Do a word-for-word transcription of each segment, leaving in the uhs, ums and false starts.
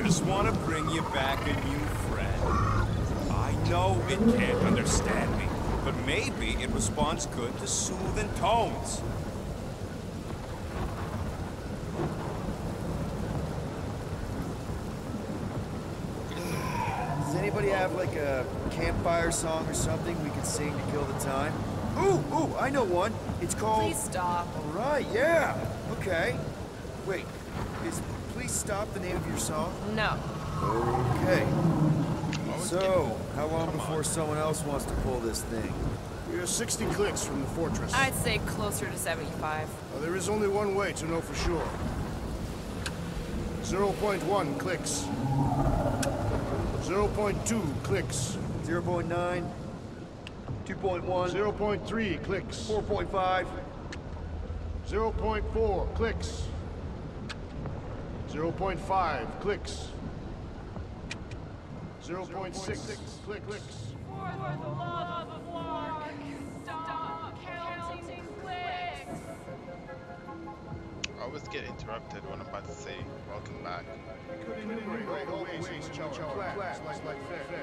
just want to bring you back a new friend. I know it can't understand me, but maybe it responds good to soothing tones. Does anybody have like a campfire song or something we could sing to kill the time? Ooh, ooh, I know one. It's called... Please stop. All right, yeah. Okay. Wait, is Please Stop the name of your song? No. Okay. So, how long before someone else wants to pull this thing? We are sixty clicks from the fortress. I'd say closer to seventy-five. Well, there is only one way to know for sure. zero point one clicks. zero point two clicks. zero point nine. two point one. zero point three clicks. four point five. zero point four clicks. zero point five clicks. zero point six clicks. For the love of Lark, stop counting clicks. I always get interrupted when I'm about to say welcome back. We could enumerate all the ways in which our class like like fair.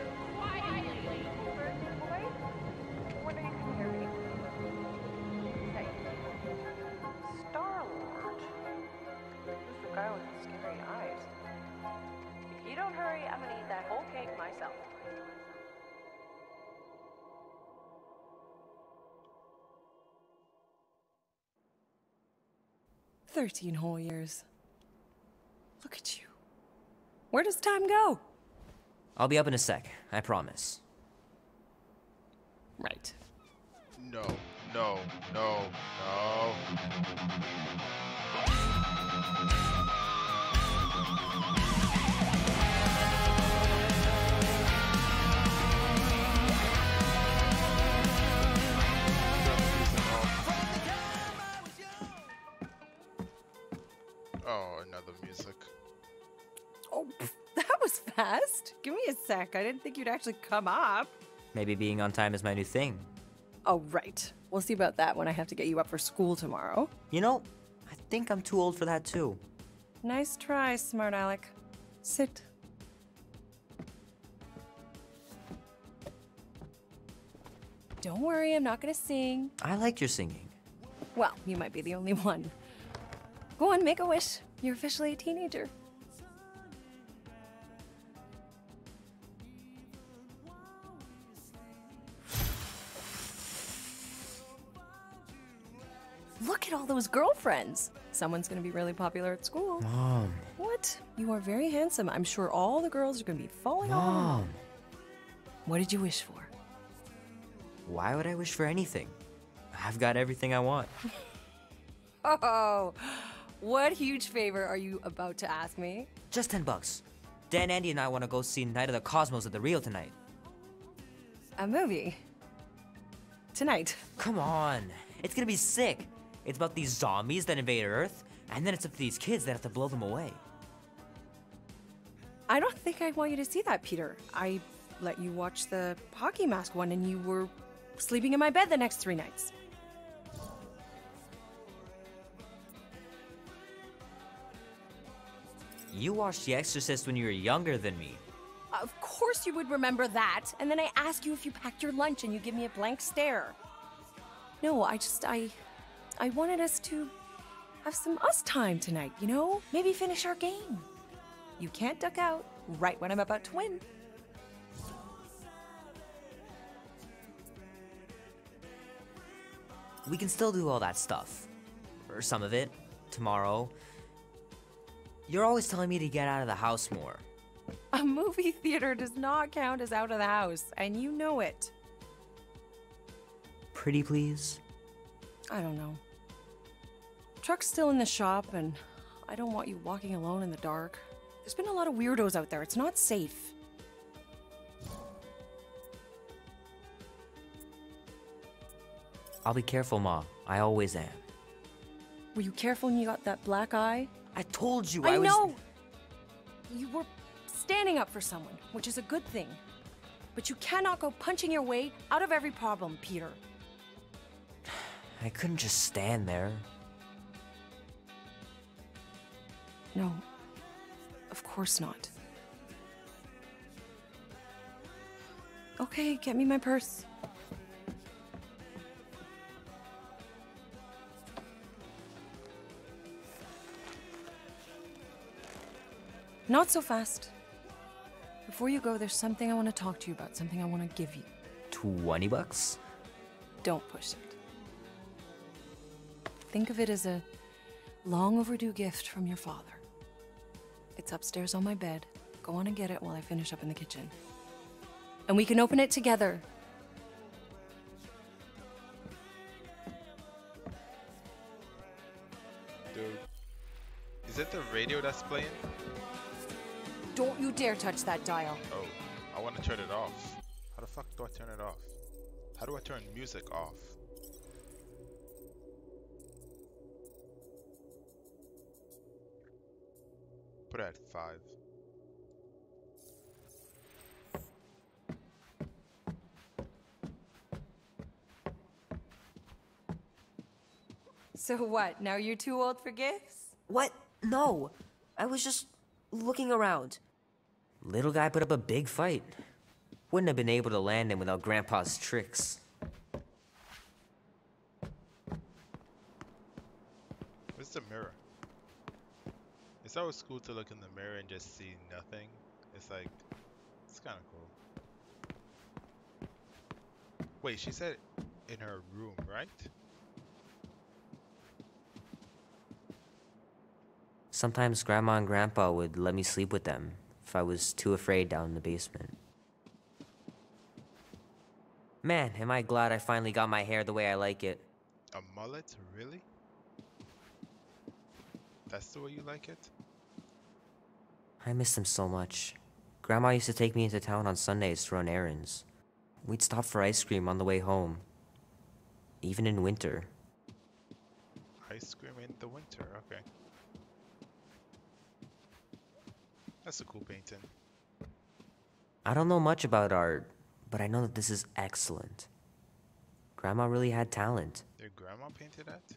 Wonder you can hear me. Hey. Star-Lord. Who's the guy with the scary eyes? If you don't hurry, I'm gonna eat that whole cake myself. Thirteen whole years. Look at you. Where does time go? I'll be up in a sec, I promise. Right. No, no, no, no. Oh, another music. Oh, pff, that was fast. Give me a sec. I didn't think you'd actually come up. Maybe being on time is my new thing. Oh, right. We'll see about that when I have to get you up for school tomorrow. You know, I think I'm too old for that too. Nice try, smart Alec. Sit. Don't worry, I'm not gonna sing. I like your singing. Well, you might be the only one. Go on, make a wish. You're officially a teenager. Look at all those girlfriends. Someone's gonna be really popular at school. Mom. What? You are very handsome. I'm sure all the girls are gonna be falling all over you. Mom. What did you wish for? Why would I wish for anything? I've got everything I want. Oh, what huge favor are you about to ask me? Just ten bucks. Dan, Andy, and I want to go see Night of the Cosmos at the Rio tonight. A movie? Tonight? Come on. It's gonna be sick. It's about these zombies that invade Earth, and then it's up to these kids that have to blow them away. I don't think I want you to see that, Peter. I let you watch the hockey mask one and you were sleeping in my bed the next three nights. You watched The Exorcist when you were younger than me. Of course you would remember that. And then I ask you if you packed your lunch and you give me a blank stare. No, I just, I, I wanted us to have some us time tonight, you know? Maybe finish our game. You can't duck out right when I'm about to win. We can still do all that stuff. Or some of it. Tomorrow. You're always telling me to get out of the house more. A movie theater does not count as out of the house, and you know it. Pretty please? I don't know. Truck's still in the shop, and I don't want you walking alone in the dark. There's been a lot of weirdos out there. It's not safe. I'll be careful, Ma. I always am. Were you careful when you got that black eye? I told you I, I was- know! You were standing up for someone, which is a good thing. But you cannot go punching your way out of every problem, Peter. I couldn't just stand there. No. Of course not. Okay, get me my purse. Not so fast. Before you go, there's something I want to talk to you about, something I want to give you. Twenty bucks? Don't push it. Think of it as a long overdue gift from your father. It's upstairs on my bed. Go on and get it while I finish up in the kitchen. And we can open it together. Dude, is it the radio that's playing? Don't you dare touch that dial. Oh, I want to turn it off. How the fuck do I turn it off? How do I turn music off? Put it at five. So what, now you're too old for gifts? What? No. I was just looking around. Little guy put up a big fight. Wouldn't have been able to land him without Grandpa's tricks. Where's the mirror? It's always cool to look in the mirror and just see nothing. It's like, it's kind of cool. Wait, she said in her room, right? Sometimes Grandma and Grandpa would let me sleep with them if I was too afraid down in the basement. Man, am I glad I finally got my hair the way I like it. A mullet? Really? That's the way you like it? I miss them so much. Grandma used to take me into town on Sundays to run errands. We'd stop for ice cream on the way home. Even in winter. Ice cream in the winter, okay. That's a cool painting. I don't know much about art, but I know that this is excellent. Grandma really had talent. Your grandma painted that?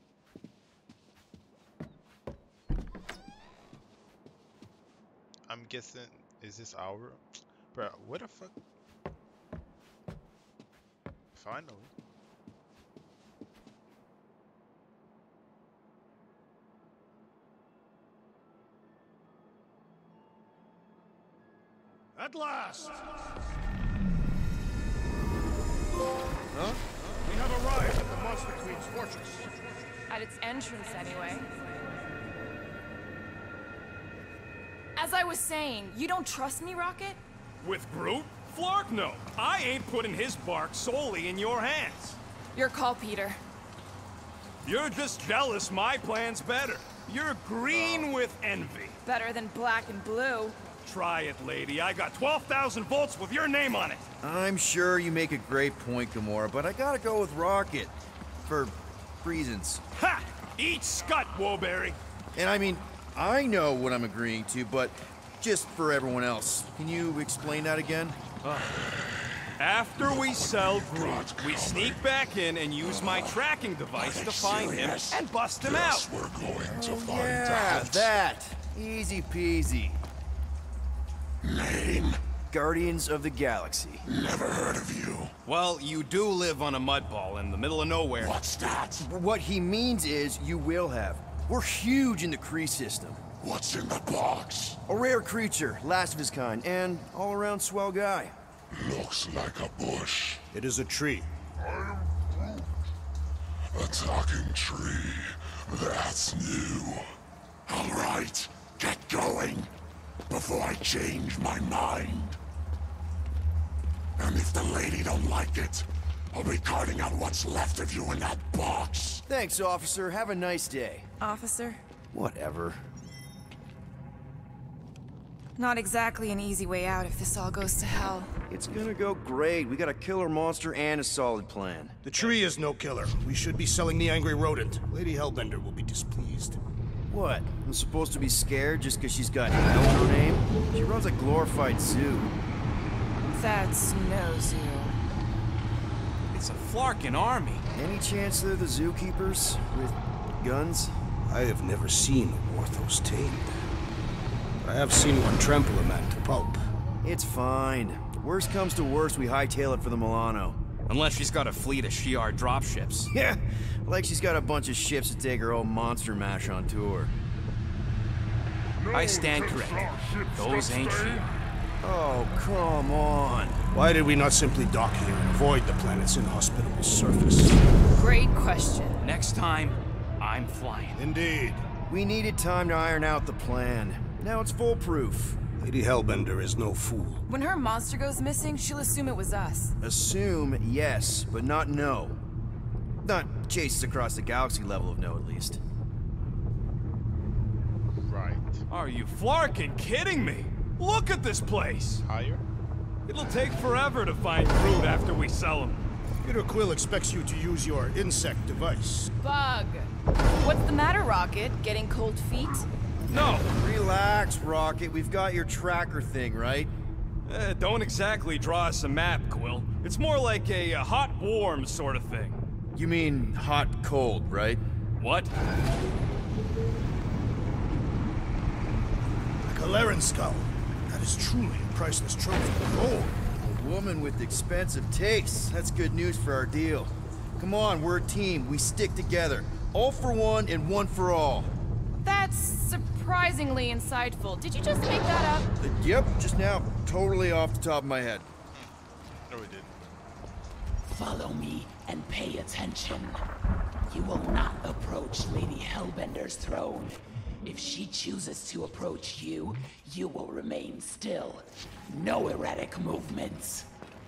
I'm guessing, is this our... Bruh, what the fuck? Finally. At last! Huh? We have arrived at the Monster Queen's fortress. At its entrance, anyway. As I was saying, you don't trust me, Rocket? With Groot? Flark, no. I ain't putting his bark solely in your hands. Your call, Peter. You're just jealous my plan's better. You're green with envy. Better than black and blue. Try it, lady. I got twelve thousand volts with your name on it. I'm sure you make a great point, Gamora, but I gotta go with Rocket. For reasons. Ha! Eat scut, Woberry. And I mean, I know what I'm agreeing to, but just for everyone else, can you explain that again? Uh, after we sell Groot, we sneak back in and use my tracking device to find him and bust him out. We're going to Oh, find yeah, out. that. Easy peasy. Name? Guardians of the Galaxy. Never heard of you. Well, you do live on a mud ball in the middle of nowhere. What's that? What he means is you will have. We're huge in the Kree system. What's in the box? A rare creature, last of his kind, and all-around swell guy. Looks like a bush. It is a tree. A talking tree. That's new. All right, get going before I change my mind. And if the lady don't like it, I'll be carting out what's left of you in that box. Thanks, officer. Have a nice day. Officer? Whatever. Not exactly an easy way out if this all goes to hell. It's gonna go great. We got a killer monster and a solid plan. The tree is no killer. We should be selling the angry rodent. Lady Hellbender will be displeased. What? I'm supposed to be scared just because she's got hell in her name? She runs a glorified zoo. That's no zoo. It's a Flarkin army. Any chance they're the zookeepers? With guns? I have never seen a Warthos tamed. But I have seen one trample a man to pulp. It's fine. Worst comes to worst, we hightail it for the Milano. Unless she's got a fleet of Shi'ar dropships. Yeah, like she's got a bunch of ships to take her old monster mash on tour. I stand corrected. Those ain't Shi'ar. Oh, come on. Why did we not simply dock here and avoid the planet's inhospitable surface? Great question. Next time, I'm flying. Indeed. We needed time to iron out the plan. Now it's foolproof. Lady Hellbender is no fool. When her monster goes missing, she'll assume it was us. Assume yes, but not no. Not chases across the galaxy level of no, at least. Right. Are you flarkin' kidding me? Look at this place! Higher? It'll take forever to find fruit after we sell them. Peter Quill expects you to use your insect device. Bug. What's the matter, Rocket? Getting cold feet? No! Relax, Rocket. We've got your tracker thing, right? Eh, don't exactly draw us a map, Quill. It's more like a, a hot-warm sort of thing. You mean hot-cold, right? What? A Galeran skull. That is truly a priceless trophy. Oh, A woman with expensive tastes. That's good news for our deal. Come on, we're a team. We stick together. All for one and one for all. That's surprisingly insightful. Did you just make that up? Uh, yep, just now. Totally off the top of my head. No, we didn't. Follow me and pay attention. You will not approach Lady Hellbender's throne. If she chooses to approach you, you will remain still. No erratic movements.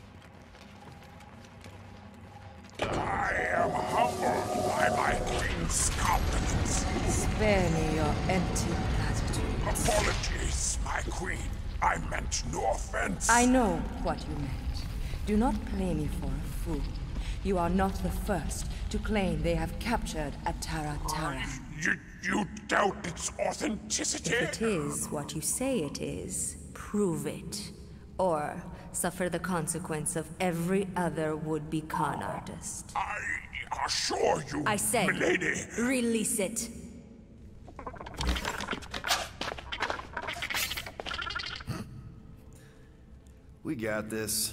I am humbled by my queen's competence. Spare me your empty platitudes. Apologies, my queen. I meant no offense. I know what you meant. Do not play me for a fool. You are not the first to claim they have captured Atara Tara. You, you doubt its authenticity? If it is what you say it is, prove it. Or suffer the consequence of every other would-be con artist. I assure you, I said, milady. Release it. We got this.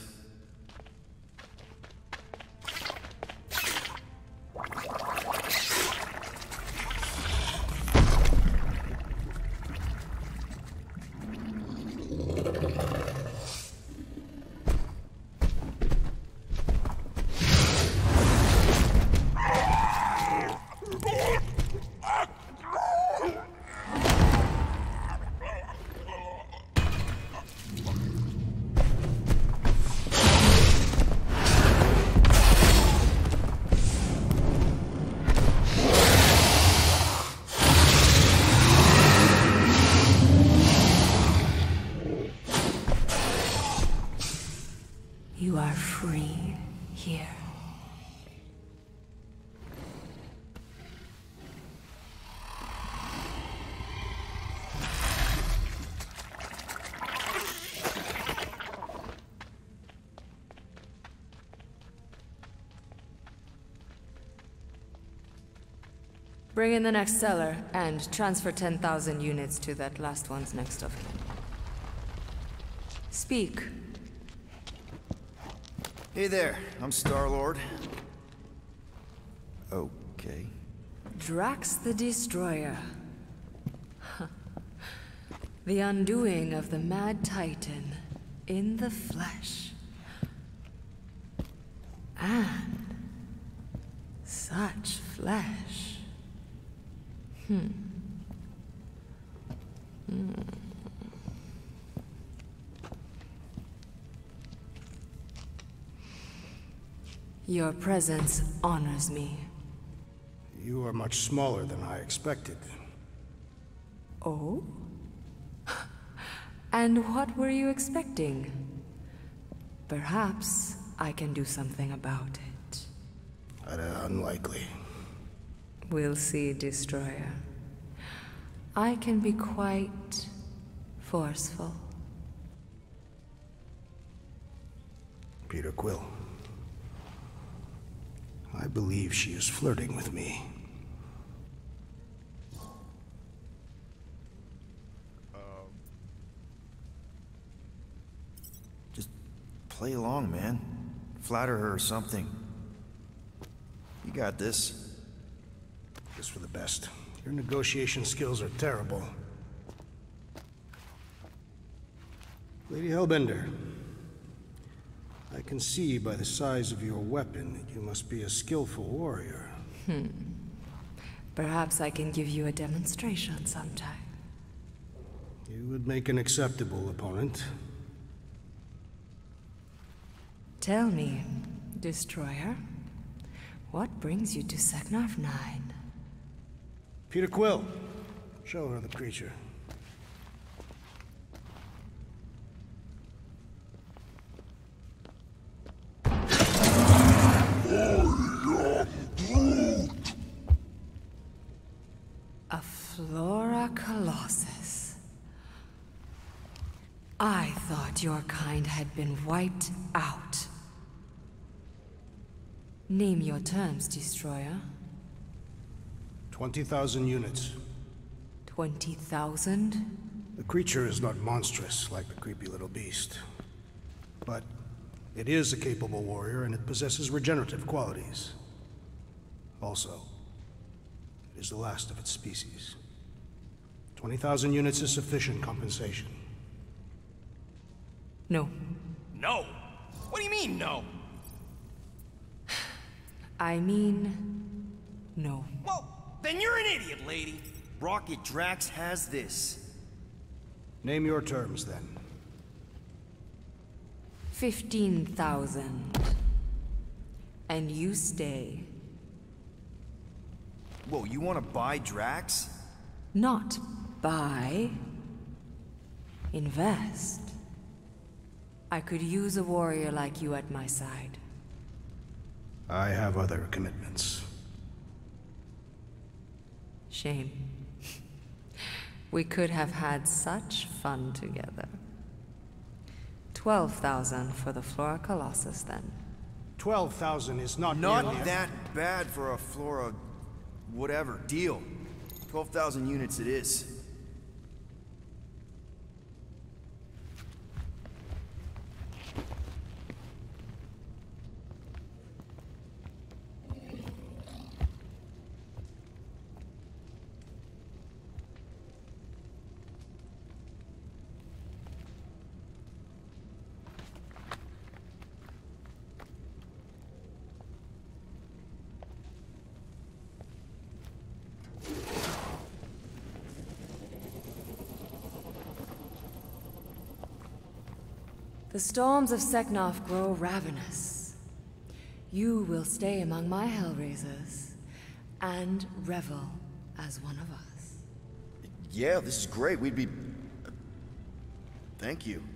You are free here. Bring in the next seller, and transfer ten thousand units to that last one's next of kin. Speak. Hey there, I'm Star-Lord. Okay. Drax the Destroyer. The undoing of the Mad Titan in the flesh. And such flesh. Hmm. Hmm. Your presence honors me. You are much smaller than I expected. Oh? And what were you expecting? Perhaps I can do something about it. Uh, unlikely. We'll see, Destroyer. I can be quite forceful. Peter Quill. I believe she is flirting with me. play along, man. Flatter her or something. You got this. Just for the best. Your negotiation skills are terrible. Lady Hellbender, I can see by the size of your weapon that you must be a skillful warrior. Hmm. Perhaps I can give you a demonstration sometime. You would make an acceptable opponent. Tell me, Destroyer, what brings you to Seknarf nine? Peter Quill, show her the creature. A Flora Colossus. I thought your kind had been wiped out. Name your terms, Destroyer. twenty thousand units. Twenty thousand? The creature is not monstrous like the creepy little beast. But it is a capable warrior and it possesses regenerative qualities. Also, it is the last of its species. twenty thousand units is sufficient compensation. No. No? What do you mean, no? I mean, no. Well, then you're an idiot, lady. Rocket Drax has this. Name your terms, then. Fifteen thousand. And you stay. Whoa, you want to buy Drax? Not buy. Invest. I could use a warrior like you at my side. I have other commitments. Shame. We could have had such fun together. Twelve thousand for the Flora Colossus, then. Twelve thousand is not Not nearly that bad for a Flora... whatever. Deal. Twelve thousand units it is. The storms of Seknarf grow ravenous. You will stay among my Hellraisers and revel as one of us. Yeah, this is great. We'd be... Thank you.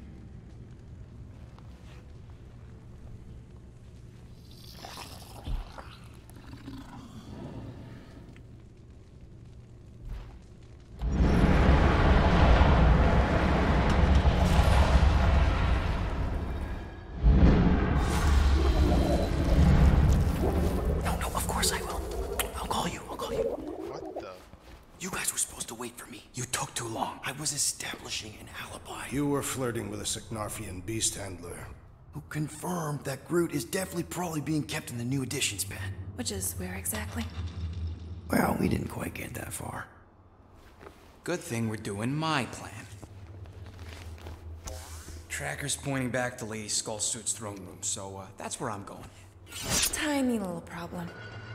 Establishing an alibi. You were flirting with a Seknarfian beast handler. Who confirmed that Groot is definitely probably being kept in the new editions pen. Which is where exactly? Well, we didn't quite get that far. Good thing we're doing my plan. Tracker's pointing back to Lady Skullsuit's throne room, so uh, that's where I'm going. Tiny little problem.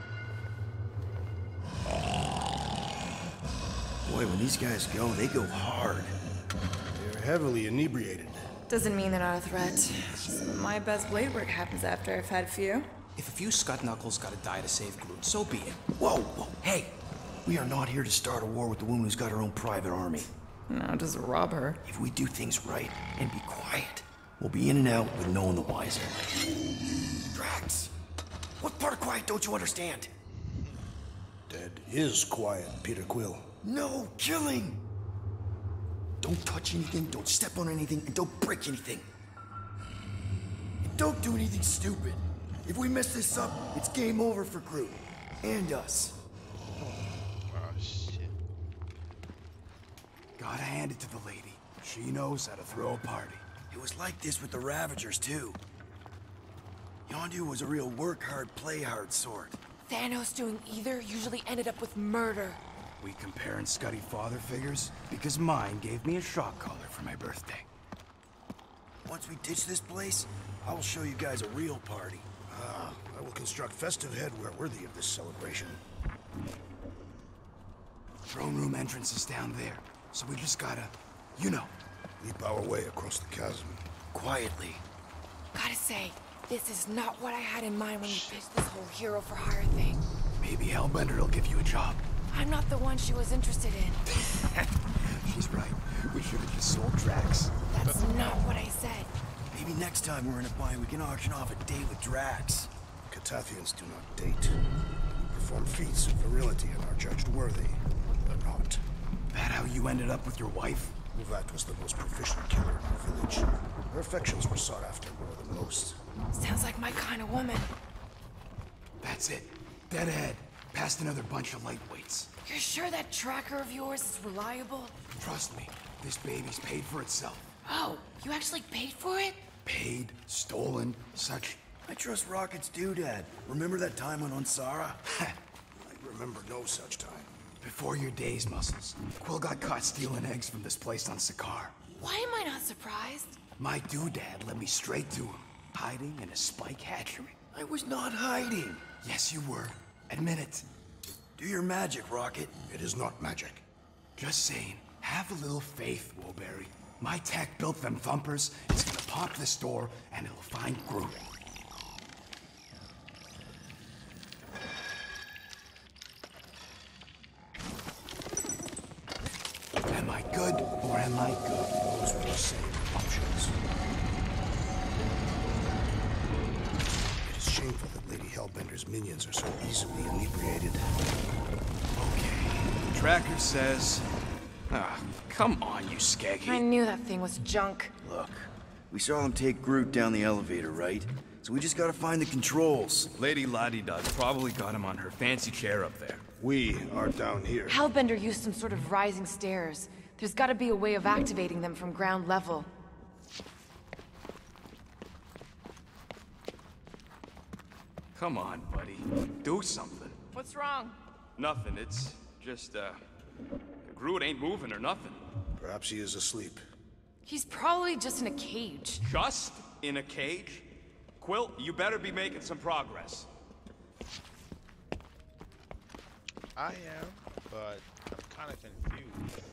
Boy, when these guys go, they go hard. They're heavily inebriated. Doesn't mean they're not a threat. My best blade work happens after I've had a few. If a few Scott Knuckles gotta die to save Groot, so be it. Whoa, whoa, hey! We are not here to start a war with the woman who's got her own private army. No, just rob her. If we do things right and be quiet, we'll be in and out with no one the wiser. Drax, what part of quiet don't you understand? Dead is quiet, Peter Quill. No killing! Don't touch anything, don't step on anything, and don't break anything. And don't do anything stupid. If we mess this up, it's game over for Groot. And us. Oh, shit. Gotta hand it to the lady. She knows how to throw a party. It was like this with the Ravagers, too. Yondu was a real work hard, play hard sort. Thanos doing either usually ended up with murder. We comparing Scuddy father figures? Because mine gave me a shock collar for my birthday. Once we ditch this place, I will show you guys a real party. Ah, I will construct festive headwear worthy of this celebration. Throne room entrance is down there, so we just gotta, you know, leap our way across the chasm. Quietly. Gotta say, this is not what I had in mind when you pitched this whole hero for hire thing. Maybe Hellbender will give you a job. I'm not the one she was interested in. She's right. We should have just sold Drax. That's not what I said. Maybe next time we're in a bind, we can auction off a date with Drax. Catathians do not date. We perform feats of virility and are judged worthy. But not. That how you ended up with your wife? Uvat was the most proficient killer in our village. Her affections were sought after more than most. Sounds like my kind of woman. That's it. Dead ahead. Past another bunch of lightweights. You're sure that tracker of yours is reliable? Trust me, this baby's paid for itself. Oh, you actually paid for it? Paid, stolen, such. I trust Rocket's doodad. Remember that time on Onsara? I remember no such time. Before your days, Muscles, Quill got caught stealing eggs from this place on Sakaar. Why am I not surprised? My doodad led me straight to him, hiding in a spike hatchery. I was not hiding. Yes, you were. Admit it. Do your magic, Rocket. It is not magic. Just saying, have a little faith, Woolberry. My tech built them thumpers. It's gonna pop this door, and it'll find Groot. Am I good, or am I good? Those were the same options. It is shameful that Lady Hellbender's minions are so easily inebriated. Okay. Tracker says... Ah, come on, you skaggy. I knew that thing was junk. Look, we saw him take Groot down the elevator, right? So we just gotta find the controls. Lady Lottie-Dog probably got him on her fancy chair up there. We are down here. Hellbender used some sort of rising stairs. There's gotta be a way of activating them from ground level. Come on, buddy. Do something. What's wrong? Nothing. It's just, uh... Groot ain't moving or nothing. Perhaps he is asleep. He's probably just in a cage. Just in a cage? Quill, you better be making some progress. I am, but I'm kind of confused.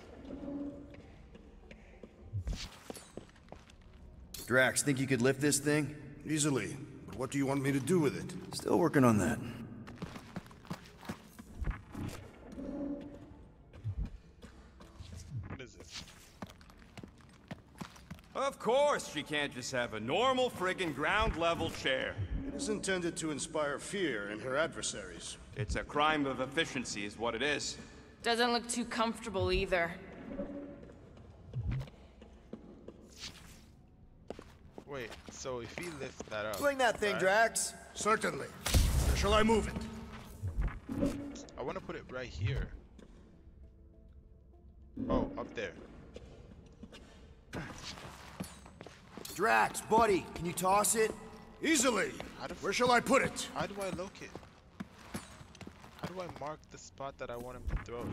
Drax, think you could lift this thing? Easily. But what do you want me to do with it? Still working on that. What is this? Of course she can't just have a normal friggin' ground-level chair. It is intended to inspire fear in her adversaries. It's a crime of efficiency is what it is. Doesn't look too comfortable either. Wait, so if he lifts that up... Swing that thing, right? Drax. Certainly. Where shall I move it? I want to put it right here. Oh, up there. Drax, buddy, can you toss it? Easily. Where shall I put it? How do I locate? How do I mark the spot that I want him to throw it?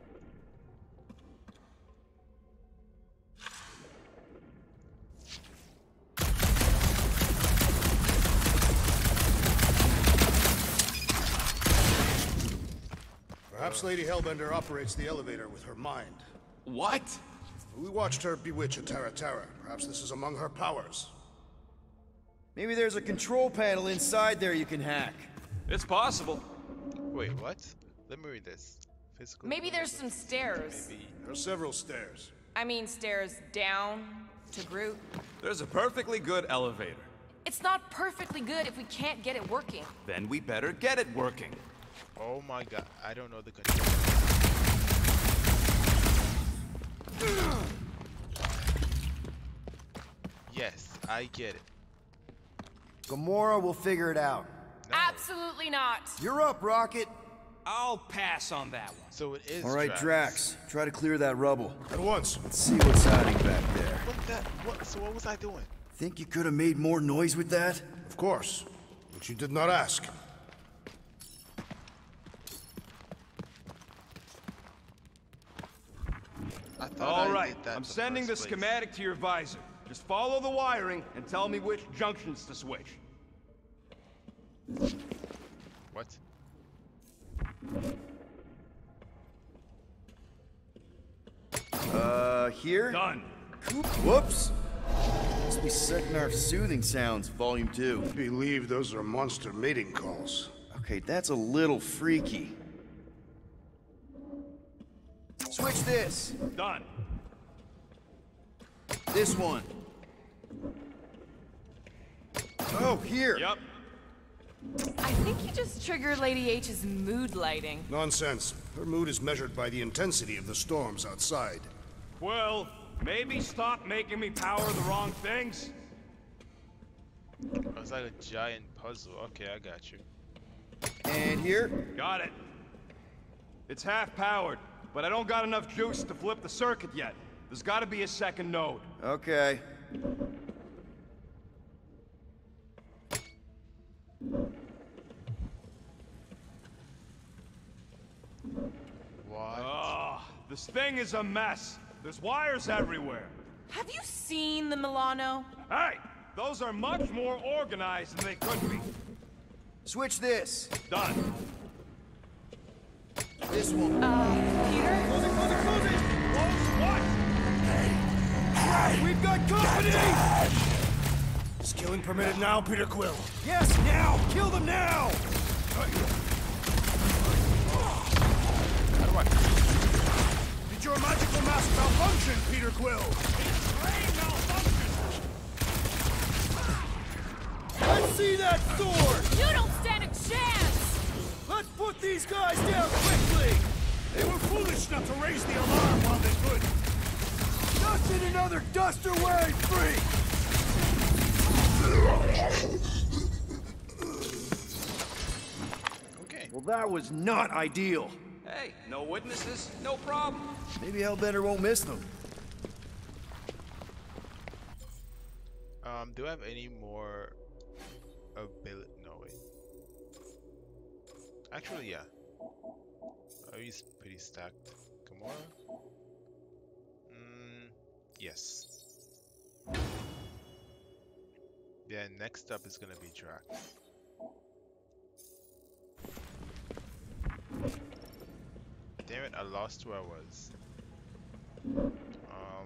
Perhaps Lady Hellbender operates the elevator with her mind. What? We watched her bewitch a Tara Tara. Perhaps this is among her powers. Maybe there's a control panel inside there you can hack. It's possible. Wait, what? Let me read this. Physical. Maybe there's some stairs. Maybe. There are several stairs. I mean stairs down to Groot. There's a perfectly good elevator. It's not perfectly good if we can't get it working. Then we better get it working. Oh my god, I don't know the control. Yes, I get it. Gamora will figure it out. No. Absolutely not. You're up, Rocket. I'll pass on that one. So it is. All right, Drax. Drax. Try to clear that rubble. At once. Let's see what's hiding back there. What that? What? So what was I doing? Think you could have made more noise with that? Of course. But you did not ask. I thought All I right, did that I'm the sending the first place. schematic to your visor. Just follow the wiring and tell me which junctions to switch. What? Uh, here? Done. Whoops! Must be Seknarf Soothing Sounds, Volume two. I believe those are monster mating calls. Okay, that's a little freaky. Switch this. Done. This one. Oh, here. Yep. I think you just triggered Lady H's mood lighting. Nonsense. Her mood is measured by the intensity of the storms outside. Well, maybe stop making me power the wrong things. It was like a giant puzzle. Okay, I got you. And here? Got it. It's half powered, but I don't got enough juice to flip the circuit yet. There's gotta be a second node. Okay. What? Oh, this thing is a mess. There's wires everywhere. Have you seen the Milano? Hey, those are much more organized than they could be. Switch this. Done. This one. Uh, Peter? Close it, close it, close it! Close what? We've got company! Is killing permitted now, Peter Quill? Yes, now! Kill them now! Did your magical mask malfunction, Peter Quill? Let's see that sword! You don't stand a chance! Let's put these guys down quickly! They were foolish not to raise the alarm while they could. Dust in another duster wearing free! Okay. Well, that was not ideal. Hey, no witnesses, no problem. Maybe Hellbender won't miss them. Um, do I have any more ability? No, wait. Actually, yeah. Oh, he's pretty stacked. Gamora? Mm, yes. Yeah, next up is gonna be Drax. Damn it, I lost where I was. Um,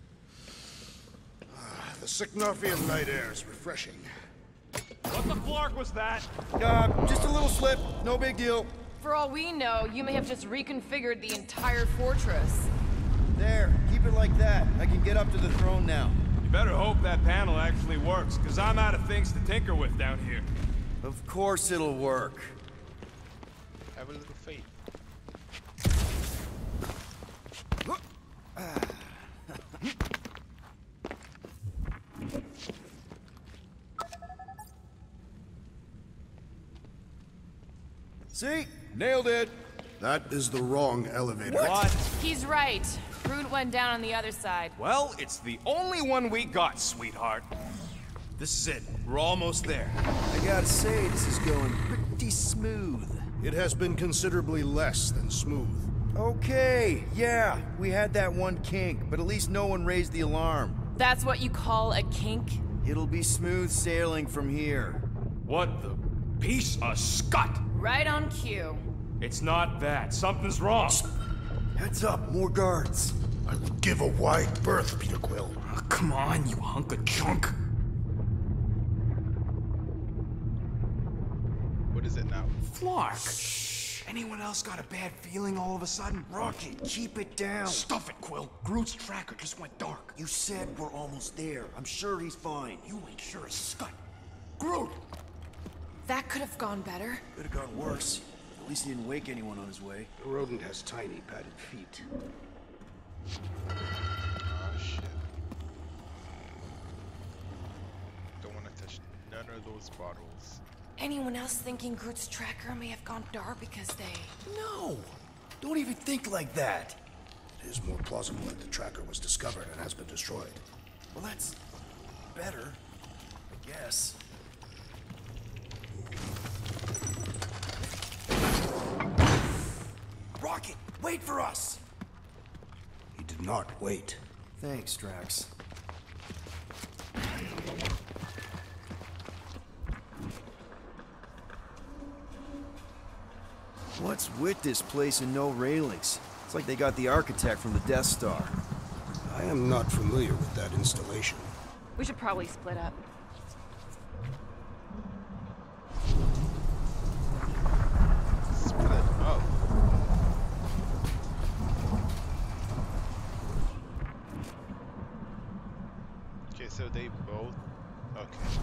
The Seknarfian night air is refreshing. What the flark was that? Uh, just a little slip. No big deal. For all we know, you may have just reconfigured the entire fortress. There, keep it like that. I can get up to the throne now. You better hope that panel actually works, because I'm out of things to tinker with down here. Of course it'll work. have a little faith. See? Nailed it! That is the wrong elevator. What? He's right. Root went down on the other side. Well, it's the only one we got, sweetheart. This is it. We're almost there. I gotta say, this is going pretty smooth. It has been considerably less than smooth. Okay, yeah, we had that one kink, but at least no one raised the alarm. That's what you call a kink? It'll be smooth sailing from here. What the piece of scut? Right on cue. It's not that. Something's wrong. Heads up, more guards. I would give a wide berth, Peter Quill. Oh, come on, you hunk of junk. What is it now? Flark. Shh. Anyone else got a bad feeling all of a sudden? Rocket, keep it down. Stuff it, Quill. Groot's tracker just went dark. You said we're almost there. I'm sure he's fine. You ain't sure as scut. Groot! That could have gone better. Could have gone worse. At least he didn't wake anyone on his way. The rodent has tiny padded feet. Oh shit. Don't want to touch none of those bottles. Anyone else thinking Groot's tracker may have gone dark because they... No! Don't even think like that. It is more plausible that the tracker was discovered and has been destroyed. Well, that's better, I guess. Rocket, wait for us! He did not wait. Thanks, Drax. What's with this place and no railings? It's like they got the architect from the Death Star. I am not familiar with that installation. We should probably split up. Split up. Okay, so they both. Okay.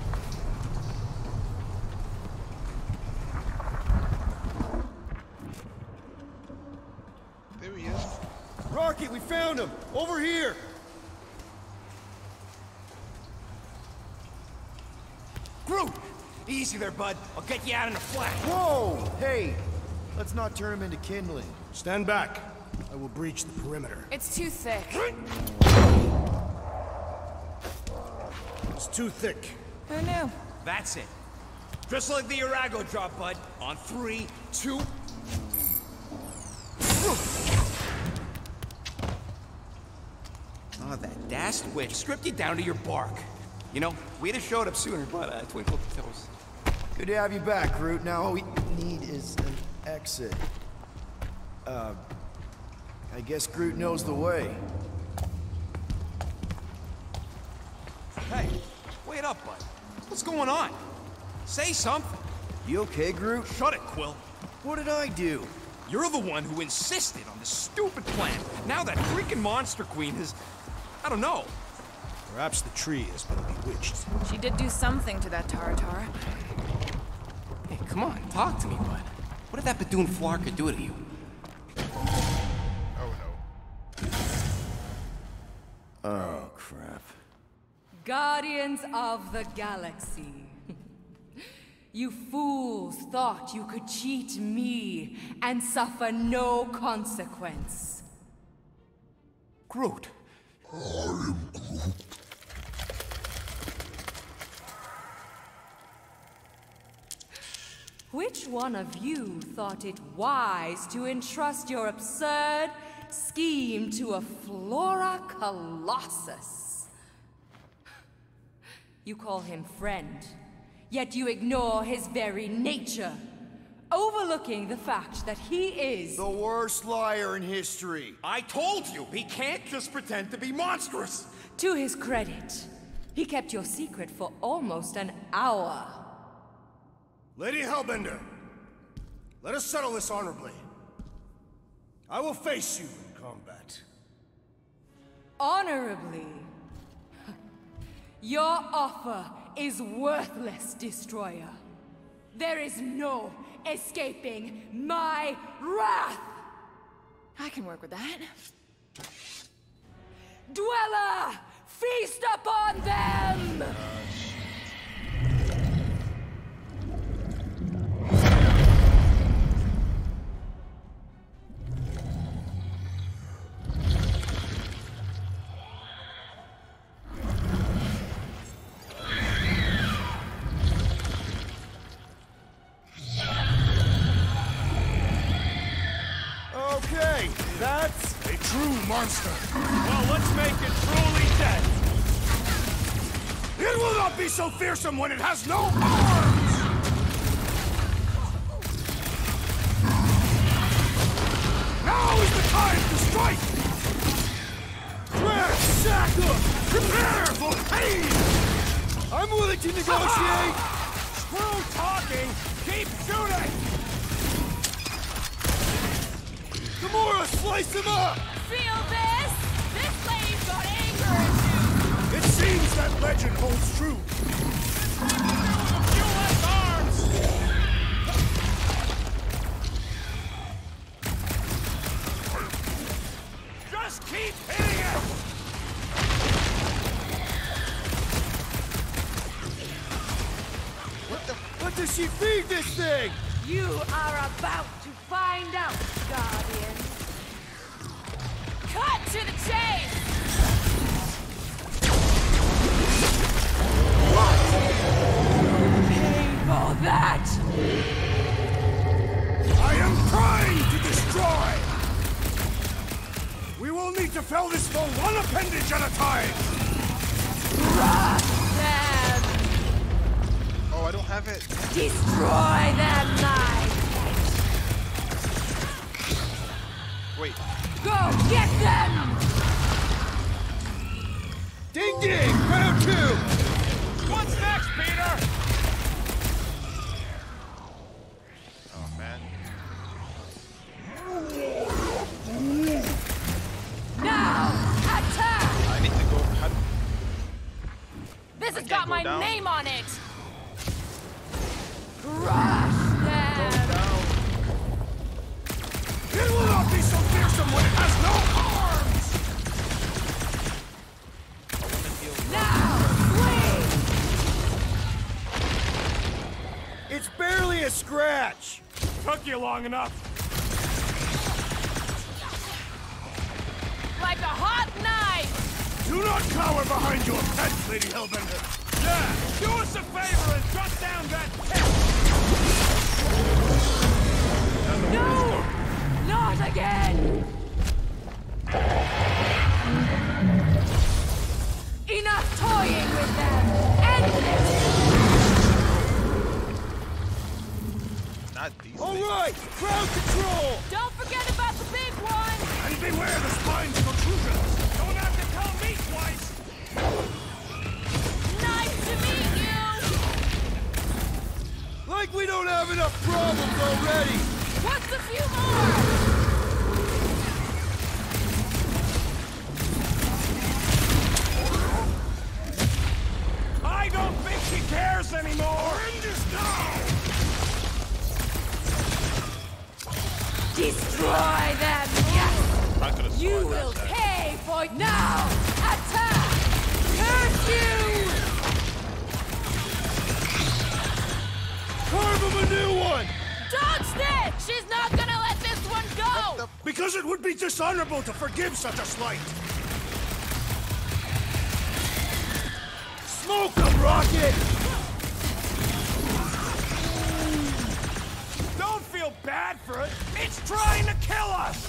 There he is. Rocket, we found him! Over here! Groot! Easy there, bud. I'll get you out in a flash. Whoa! Hey! Let's not turn him into kindling. Stand back. I will breach the perimeter. It's too thick. It's too thick. Who knew? That's it. Just like the Urago drop, bud. On three, two... Oh, that dashed witch stripped you down to your bark. You know, we'd have showed up sooner, but uh, twinkled the toes. Good to have you back, Groot. Now all we need is an exit. Uh... I guess Groot knows the way. Hey, wait up, bud. What's going on? Say something. You okay, Groot? Shut it, Quill. What did I do? You're the one who insisted on this stupid plan. Now that freaking Monster Queen has... I don't know. Perhaps the tree has been bewitched. She did do something to that Tara Tara. Hey, come on, talk to me, bud. What did that Bethune Flarka do to you? Oh no. Oh, crap. Guardians of the Galaxy. You fools thought you could cheat me and suffer no consequence. Groot. I am Groot. Which one of you thought it wise to entrust your absurd scheme to a Flora Colossus? You call him friend, yet you ignore his very nature, overlooking the fact that he is... the worst liar in history. I told you, he can't just pretend to be monstrous. To his credit, he kept your secret for almost an hour. Lady Hellbender, let us settle this honorably. I will face you in combat. Honorably? Your offer is worthless, Destroyer. There is no escaping my wrath! I can work with that. Dweller! Feast upon them! Okay, that's A true monster. Well, let's make it truly dead. It will not be so fearsome when it has no arms! Now is the time to strike! Drax, Shaka, prepare for pain! I'm willing to negotiate! Screw talking! Keep shooting! Gamora, slice him up! Feel this? This lady's got anger issues! It seems that legend holds true. A few less arms! Just keep hitting it! What the... What does she feed this thing? You are about to find out, Guardian. Cut to the chase! Pay for that! appendage at a time! Crush them! Oh, I don't have it. Destroy them, my Wait. Go get them! Ding ding! Round two! What's next, Peter? Oh, man. Now, attack! I need to go. How, This I has can't got go my down. name on it! Crush them! It will not be so fearsome when it has no arms! Now, swing! It's barely a scratch! Took you long enough. Like a hot knife! Do not cower behind your fence, Lady Hellbender! Yeah, do us a favor and shut down that tent. No! Not again! Enough toying with them! End it! not these All things. right! Crowd control! Don't forget about the big one! And beware the spine's protrusions! Don't have to tell me twice. Nice to meet you! Like we don't have enough problems already! What's a few more? I don't think she cares anymore. End is now! Destroy them! Yes! I could have You sworn will that. pay for now! Attack! Curse you! Carve him a new one! Dog stick! She's not gonna let this one go! Because it would be dishonorable to forgive such a slight! Smoke him, Rocket! Don't feel bad for it. It's trying to kill us.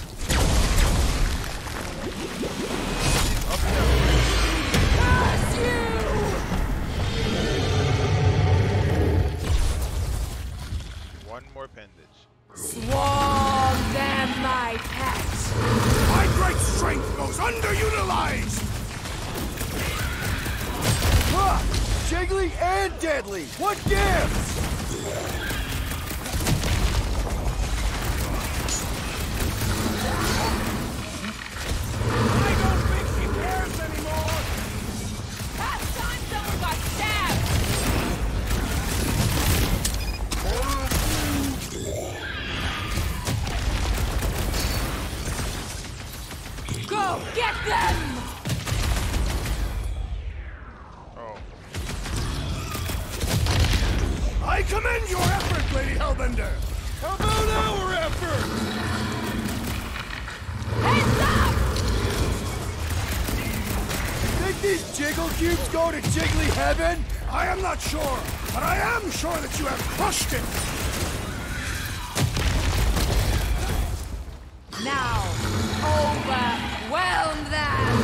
Curse you! One more appendage. Swarm them, my pet! My great strength goes underutilized! Ha! Jiggly and deadly! What gives? I don't think she cares anymore. Last time someone got stabbed! Go get them! Oh. I commend your effort, Lady Hellbender! How about our effort? Heads up! Think these jiggle cubes go to Jiggly Heaven? I am not sure, but I am sure that you have crushed it! Now, overwhelm them!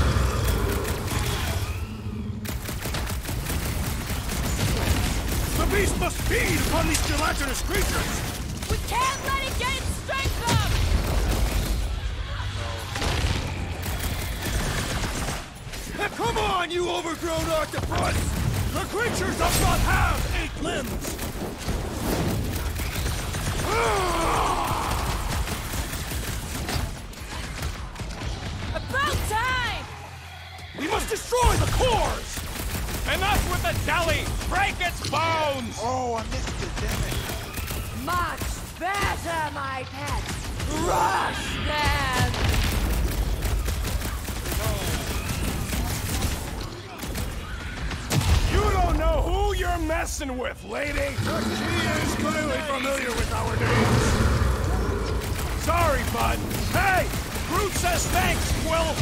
The beast must feed upon these gelatinous creatures! We can't let it get its strength up! Come on, you overgrown octopus! The creature does not have eight limbs! About time! We must destroy the cores! Enough with the deli. Break its bones. Oh, I missed it, damn it. Much better, my pet! Crush them! You don't know who you're messing with, lady. But she is clearly familiar with our names. Sorry, bud. Hey, Groot says thanks, Quill.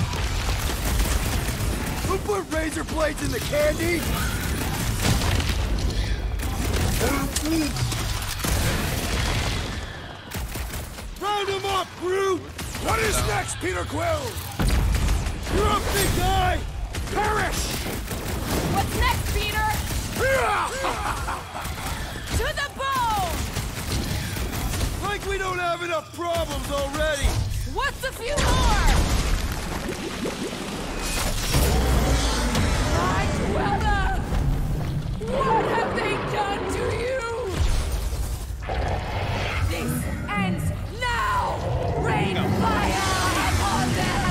Who put razor blades in the candy? Round him up, Groot! What is next, Peter Quill? You're up, big guy! Perish! What's next, Peter? To the bone! Like we don't have enough problems already! What's a few more? My Dweller! What have they done to you? This ends now! Rain fire upon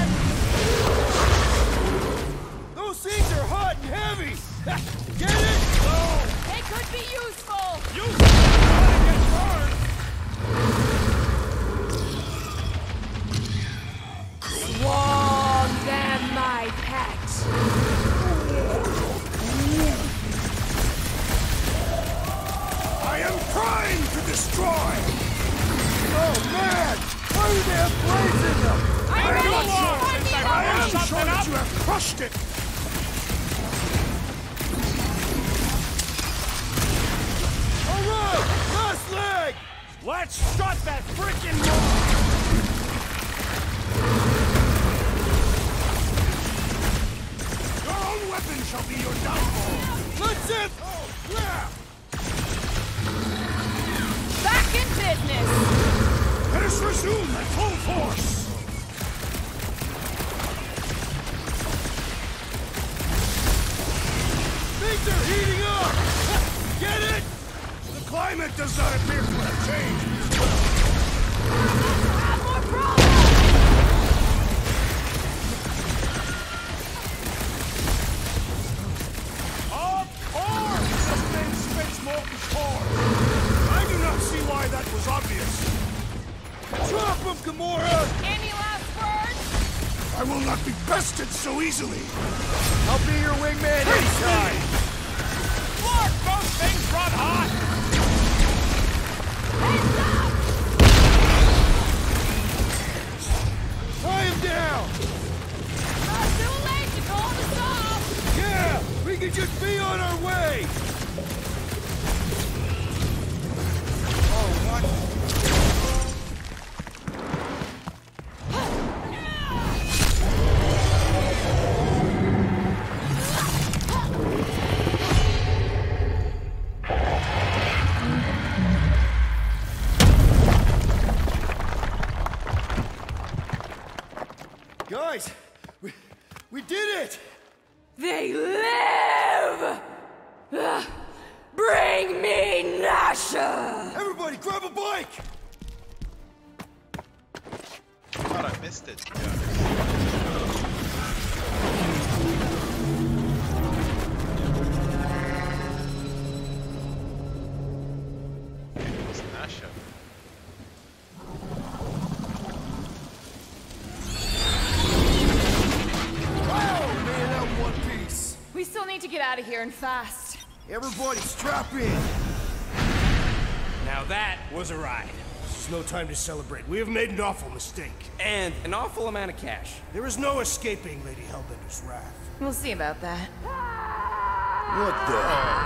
them! Those things are hot and heavy! Get it? Oh! They could be useful! Useful? Gotta get burned! Swarm them, my pet! I am trying to destroy! Oh man! Why do they have blades in them? I'm I am ready! not sure! Find me I more! am sure that you have crushed it! Alright! Last leg! Let's shut that freaking door! Your own weapon shall be your downfall! Let's it! Oh, yeah! Back in business! Let us resume at full force! Things are heating up! Get it? The climate does not appear to have changed as well. We're about to have more problems! Of course! The thin space smoke is hard! I do not see why that was obvious. Drop him, Gamora! Any last words? I will not be bested so easily! I'll be your wingman anytime! Look, those things run hot! Heads up! Tie him down! Not too late to call the stop! Yeah! We can just be on our way! Oh, what? Guys, we, we did it! They live! Ugh. Bring me Nasha! Everybody, grab a bike! I thought I missed it, to be honest. It's Nasha. Wow, man, that one piece! We still need to get out of here and fast. Everybody, strap in! Now that was a ride. This is no time to celebrate. We have made an awful mistake. And an awful amount of cash. There is no escaping Lady Hellbender's wrath. We'll see about that. What the?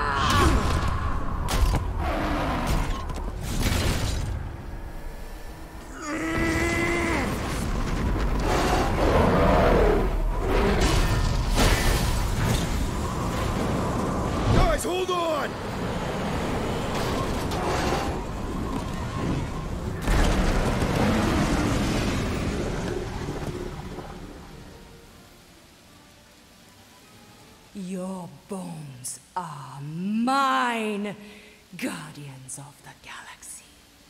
Guys, hold on! Your bones are mine, guardians of the galaxy.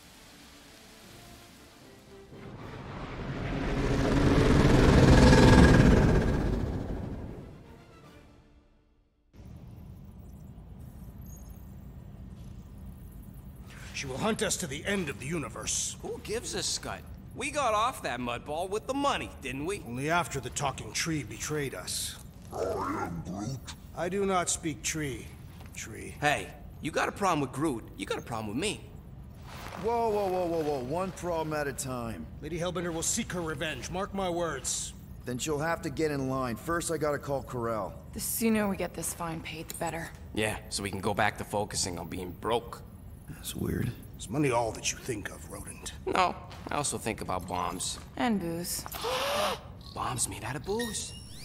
She will hunt us to the end of the universe. Who gives a scut? We got off that mudball with the money, didn't we? Only after the talking tree betrayed us. I am Groot. I do not speak tree. Tree. Hey, you got a problem with Groot, you got a problem with me. Whoa, whoa, whoa, whoa, whoa. One problem at a time. Lady Hellbender will seek her revenge. Mark my words. Then she'll have to get in line. First, I gotta call Corel. The sooner we get this fine paid, the better. Yeah, so we can go back to focusing on being broke. That's weird. Is money all that you think of, rodent? No, I also think about bombs. And booze. Bombs made out of booze.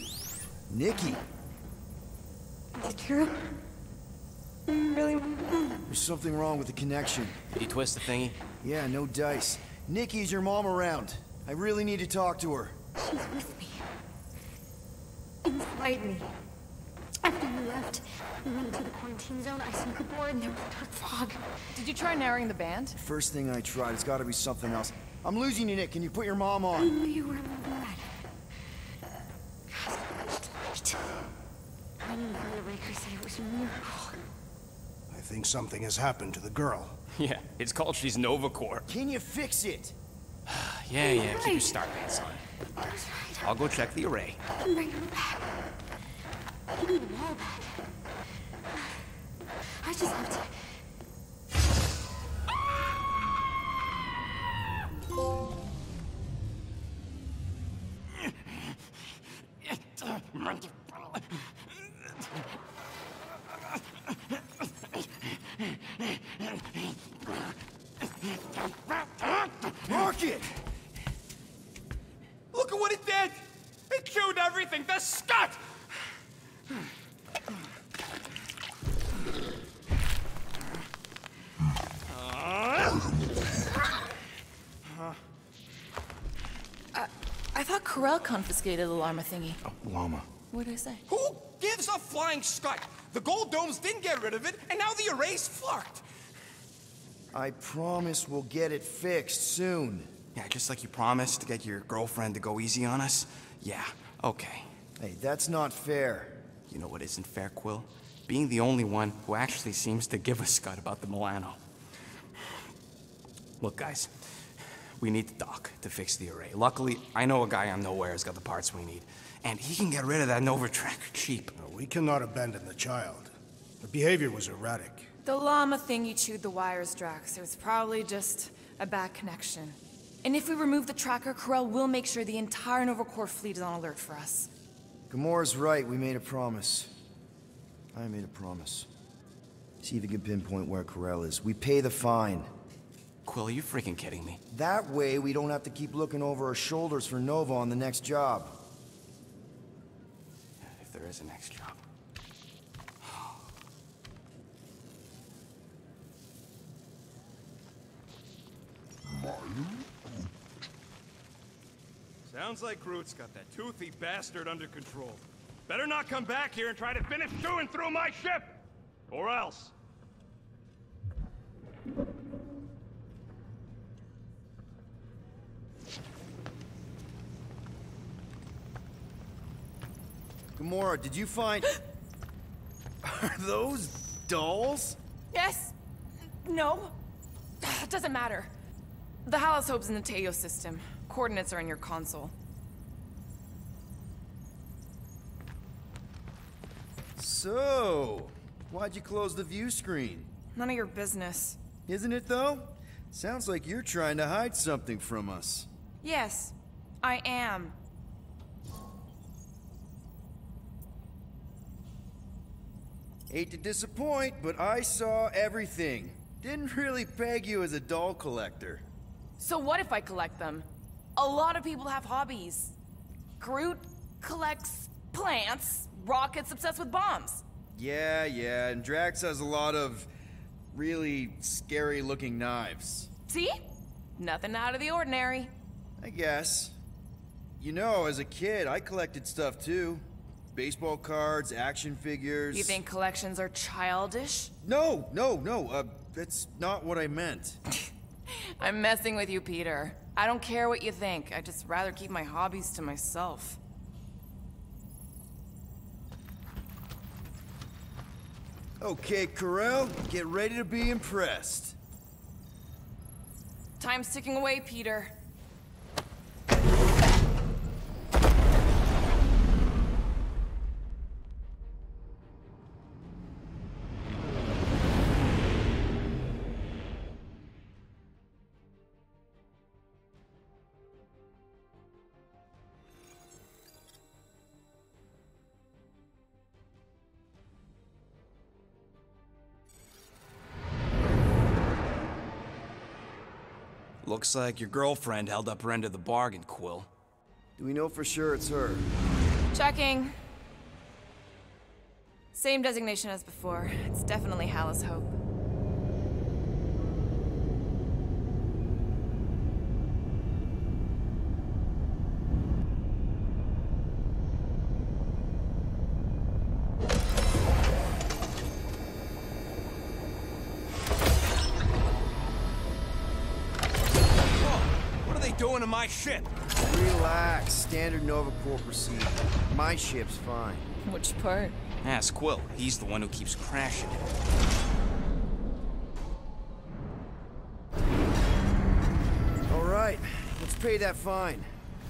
Nikki! Is it true? Really? There's something wrong with the connection. Did you twist the thingy? Yeah, no dice. Nikki, is your mom around? I really need to talk to her. She's with me. Inside me. After you left, we went into the quarantine zone. I sunk aboard and there was dark fog. Did you try narrowing the band? First thing I tried, it's gotta be something else. I'm losing you, Nick. Can you put your mom I on? knew you were mad. I knew the Raker said it was a miracle. I think something has happened to the girl. Yeah, it's called she's Novacore. Can you fix it? Yeah, yeah, keep your start pants on. I'll go check the array. I can bring her back. I need them all back. I just have to... Rocket! Look at what it did! It chewed everything! The scut! I thought Corel confiscated the llama thingy. Oh, llama. What did I say? Who gives a flying scut? The gold domes didn't get rid of it, and now the array's fucked. I promise we'll get it fixed soon. Yeah, just like you promised to get your girlfriend to go easy on us? Yeah, okay. Hey, that's not fair. You know what isn't fair, Quill? Being the only one who actually seems to give a scut about the Milano. Look, guys, we need the doc to fix the array. Luckily, I know a guy on Nowhere's got the parts we need, and he can get rid of that Nova tracker cheap. No, we cannot abandon the child. Her behavior was erratic. The llama thingy chewed the wires, Drax. It was probably just a bad connection. And if we remove the tracker, Corel will make sure the entire Novacore fleet is on alert for us. Gamora's right, we made a promise. I made a promise. See if you can pinpoint where Corel is. We pay the fine. Quill, are you freaking kidding me? That way, we don't have to keep looking over our shoulders for Nova on the next job. If there is a next job. Sounds like Groot's got that toothy bastard under control. Better not come back here and try to finish chewing through my ship! Or else. Gamora, did you find... Are those dolls? Yes. No. It doesn't matter. The Halosope's in the Teo system. Coordinates are in your console. So, why'd you close the view screen? None of your business. Isn't it, though? Sounds like you're trying to hide something from us. Yes, I am. Hate to disappoint, but I saw everything. Didn't really peg you as a doll collector. So what if I collect them? A lot of people have hobbies. Groot collects plants, Rocket's obsessed with bombs. Yeah, yeah, and Drax has a lot of really scary-looking knives. See? Nothing out of the ordinary. I guess. You know, as a kid, I collected stuff too. Baseball cards, action figures... You think collections are childish? No, no, no, uh, that's not what I meant. I'm messing with you, Peter. I don't care what you think. I'd just rather keep my hobbies to myself. Okay, Corel, get ready to be impressed. Time's ticking away, Peter. Looks like your girlfriend held up her end of the bargain, Quill. Do we know for sure it's her? Checking. Same designation as before. It's definitely Hallis Hope. Doing to my ship? Relax. Standard Nova Corps procedure. My ship's fine. Which part? Ask Quill. He's the one who keeps crashing it. All right. Let's pay that fine.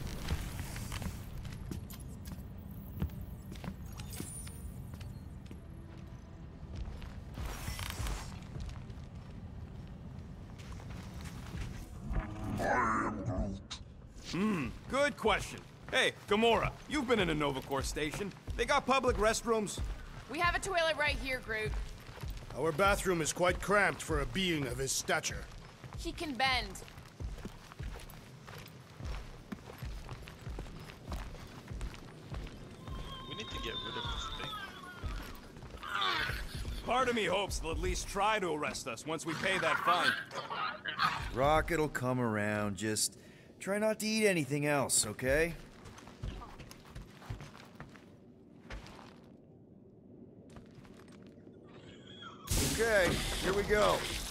Hmm, good question. Hey, Gamora, you've been in a Nova Corps station. They got public restrooms? We have a toilet right here, Groot. Our bathroom is quite cramped for a being of his stature. He can bend. We need to get rid of this thing. Part of me hopes they'll at least try to arrest us once we pay that fine. Rocket'll come around. Just try not to eat anything else, okay? Okay, here we go.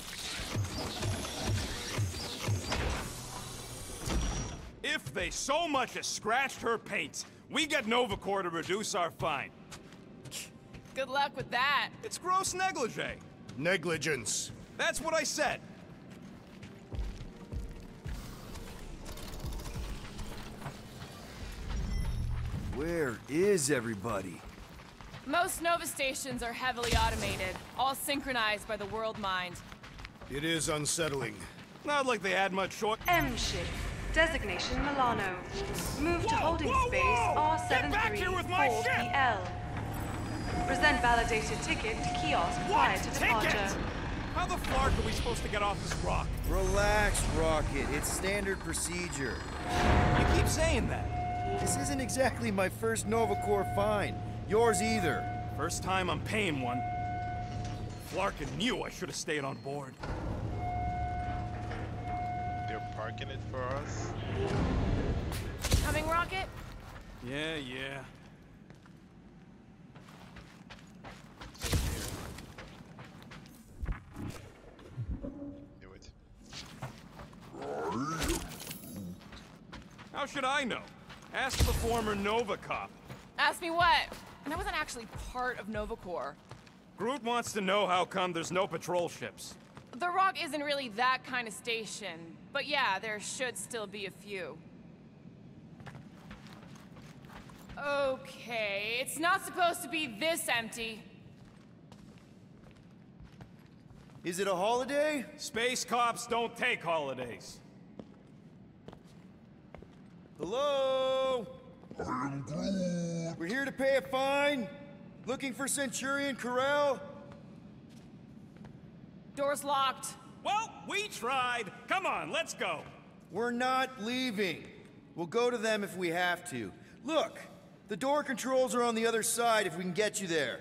If they so much as scratched her paint, we get Nova Corps to reduce our fine. Good luck with that. It's gross negligee. Negligence. That's what I said. Where is everybody? Most Nova stations are heavily automated, all synchronized by the world mind. It is unsettling. Not like they had much choice. M ship. Designation Milano. Move Whoa, to holding whoa, space whoa! R Get seven back three here four with my ship! P L. Present validated ticket to kiosk prior to departure. Ticket? How the flark are we supposed to get off this rock? Relax, Rocket. It's standard procedure. You keep saying that. This isn't exactly my first Nova Corps fine. Yours either. First time I'm paying one. Flarkin knew I should have stayed on board. They're parking it for us. Coming, Rocket? Yeah, yeah. Do it. How should I know? Ask the former Nova cop. Ask me what? And I wasn't actually part of Nova Corps. Groot wants to know how come there's no patrol ships. The Rock isn't really that kind of station, but yeah, there should still be a few. Okay, it's not supposed to be this empty. Is it a holiday? Space cops don't take holidays. Hello? We're here to pay a fine. Looking for Centurion Corell? Door's locked. Well, we tried. Come on, let's go. We're not leaving. We'll go to them if we have to. Look, the door controls are on the other side if we can get you there.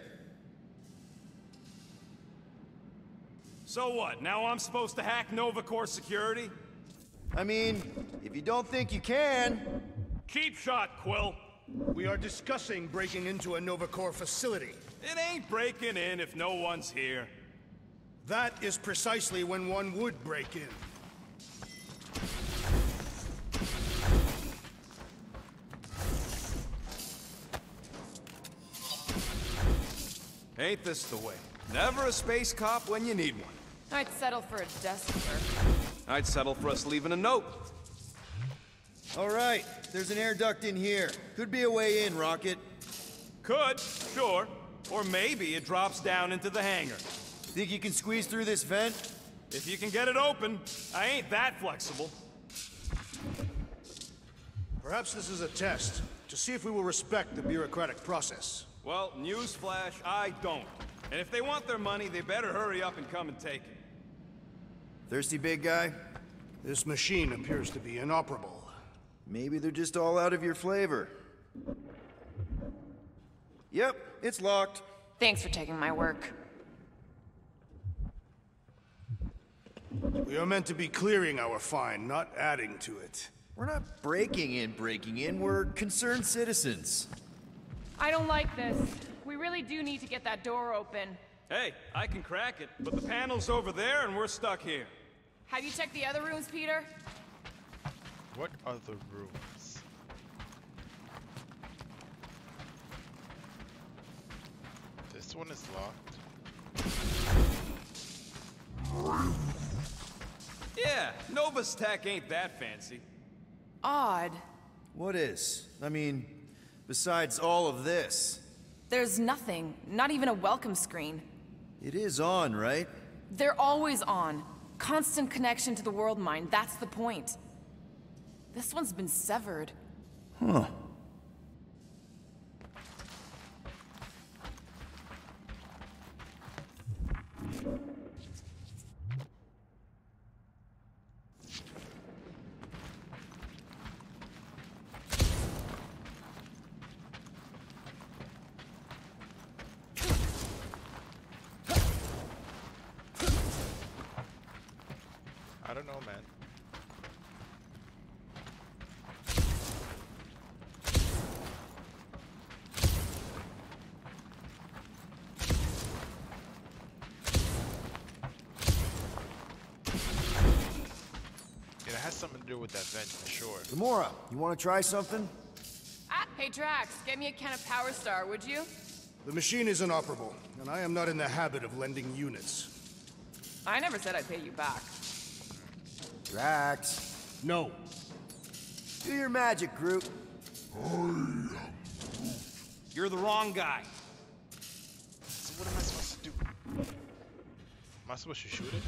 So what, now I'm supposed to hack Nova Corps security? I mean, if you don't think you can... Cheap shot, Quill. We are discussing breaking into a Nova Corps facility. It ain't breaking in if no one's here. That is precisely when one would break in. Ain't this the way? Never a space cop when you need one. I'd settle for a desk clerk. I'd settle for us leaving a note. All right, there's an air duct in here. Could be a way in, Rocket. Could, sure. Or maybe it drops down into the hangar. Think you can squeeze through this vent? If you can get it open, I ain't that flexible. Perhaps this is a test, to see if we will respect the bureaucratic process. Well, newsflash, I don't. And if they want their money, they better hurry up and come and take it. Thirsty, big guy? This machine appears to be inoperable. Maybe they're just all out of your flavor. Yep, it's locked. Thanks for taking my work. We are meant to be clearing our fine, not adding to it. We're not breaking in, breaking in. We're concerned citizens. I don't like this. We really do need to get that door open. Hey, I can crack it, but the panel's over there and we're stuck here. Have you checked the other rooms, Peter? What other rooms? This one is locked. Yeah, Nova's tech ain't that fancy. Odd. What is? I mean, besides all of this. There's nothing. Not even a welcome screen. It is on, right? They're always on. Constant connection to the world mind. That's the point. This one's been severed. Huh. I don't know, man. Yeah, it has something to do with that vent for sure. Gamora, you want to try something? Ah, hey Drax, get me a can of Power Star, would you? The machine is inoperable, and I am not in the habit of lending units. I never said I'd pay you back. Drax. No. Do your magic, Groot. You're the wrong guy. So what am I supposed to do? Am I supposed to shoot it?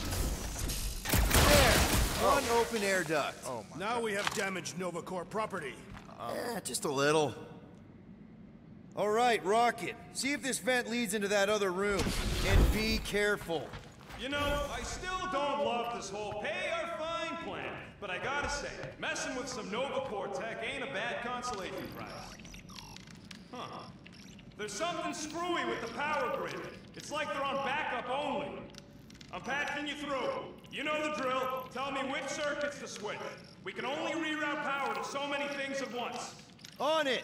There! On open air duct. Oh my Now God. we have damaged Nova Corps property. Eh, just a little. All right, Rocket. See if this vent leads into that other room. And be careful. You know, I still don't love this whole pay or fine plan, but I gotta say, messing with some Nova Corps tech ain't a bad consolation prize. Huh. There's something screwy with the power grid. It's like they're on backup only. I'm patching you through. You know the drill. Tell me which circuits to switch. We can only reroute power to so many things at once. On it!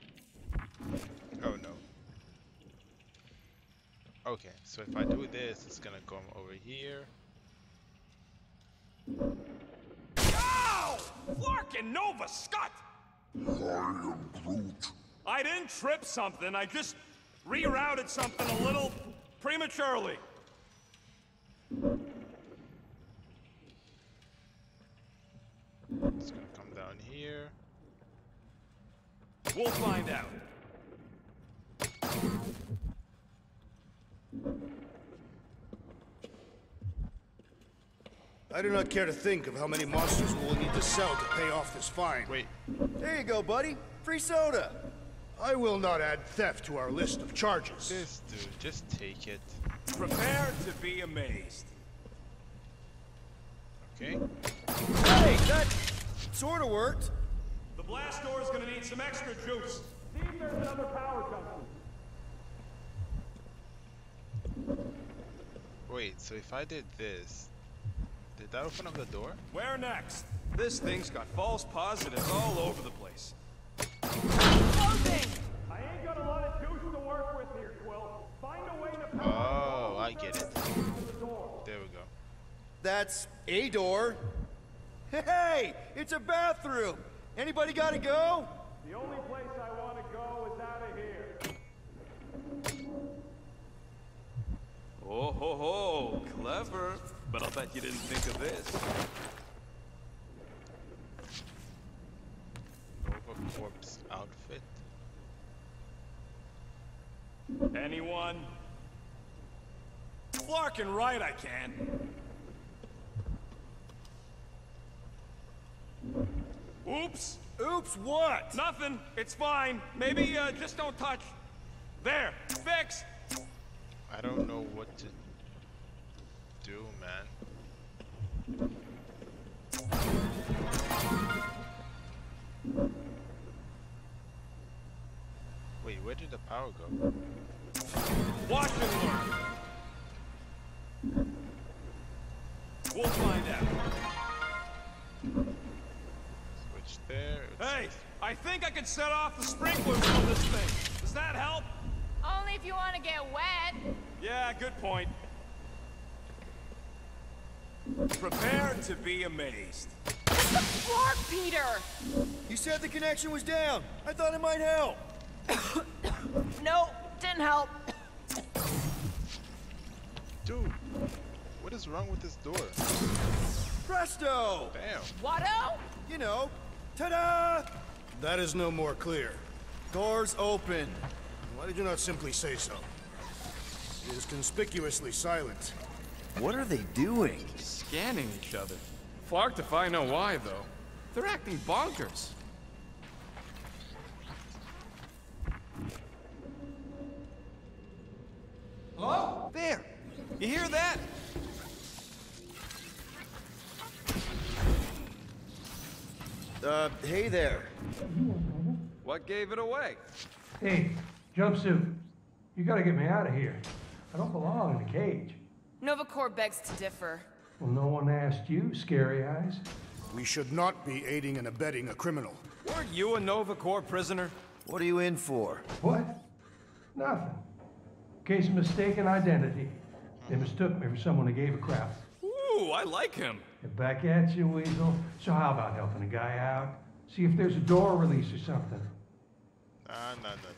Oh no. Okay, so if I do this, it's gonna come over here. Ow! Flarkin Nova Scott! I am Groot. I didn't trip something, I just rerouted something a little prematurely. It's gonna come down here. We'll find out. I do not care to think of how many monsters we will need to sell to pay off this fine. Wait. There you go, buddy. Free soda. I will not add theft to our list of charges. This dude, just take it. Prepare to be amazed. Okay. Hey, that sort of worked. The blast door is gonna need some extra juice. See if there's another power junction. Wait, so if I did this, did that open up the door? Where next? This thing's got false positives all over the place. Closing! I ain't got a lot of juice to work with here, Quill. Find a way to Oh, I get it. There we go. That's a door. Hey, it's a bathroom. Anybody gotta go? The only place I want to go is out of here. Oh ho ho, clever. But I'll bet you didn't think of this. Nova Corp's outfit. Anyone? Flarkin' right, I can. Oops. Oops, what? Nothing. It's fine. Maybe uh, just don't touch. There. Fixed. I don't know what to do, man. Wait, where did the power go? Watch and learn. We'll find out. Switch there. Hey, I think I can set off the sprinklers on this thing. Does that help? Only if you want to get wet. Yeah, good point. Prepare to be amazed. What's the floor, Peter? You said the connection was down. I thought it might help. No, didn't help. Dude, what is wrong with this door? Presto! Damn. Watto? You know, ta-da! That is no more clear. Doors open. Why did you not simply say so? It is conspicuously silent. What are they doing? Scanning each other. Flarked if I know why, though. They're acting bonkers. Hello? There. You hear that? Uh, hey there. What gave it away? Hey, jumpsuit. You gotta get me out of here. I don't belong in a cage. Nova Corps begs to differ. Well, no one asked you, Scary Eyes. We should not be aiding and abetting a criminal. Weren't you a Nova Corps prisoner? What are you in for? What? Nothing. Case of mistaken identity. They mistook me for someone who gave a crap. Ooh, I like him. And back at you, Weasel. So how about helping a guy out? See if there's a door release or something. Nah, nah, nah.